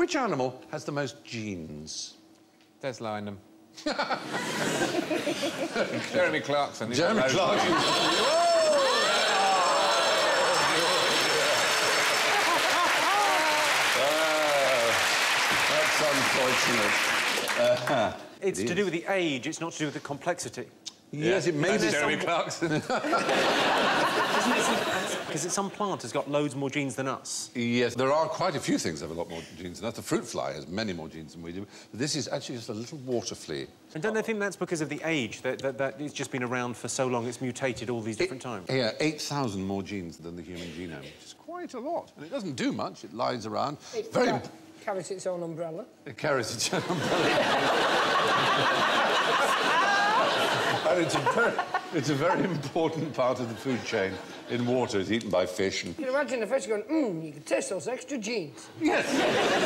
Which animal has the most genes? Des Lynam. Jeremy Clarkson. Jeremy Clarkson. That's unfortunate. It's to do with the age, it's not to do with the complexity. Yes, it may be Jeremy Clarkson. Because some plant has got loads more genes than us. Yes, there are quite a few things that have a lot more genes than us. The fruit fly has many more genes than we do. But this is actually just a little water flea. And don't they think that's because of the age, that it's just been around for so long, it's mutated all these different times? Yeah, 8,000 more genes than the human genome, which is quite a lot. And it doesn't do much, it lies around. It carries its own umbrella. It carries its own umbrella. And it's a very important part of the food chain in water. It's eaten by fish. And... You can imagine the fish going, you can taste those extra genes. Yes.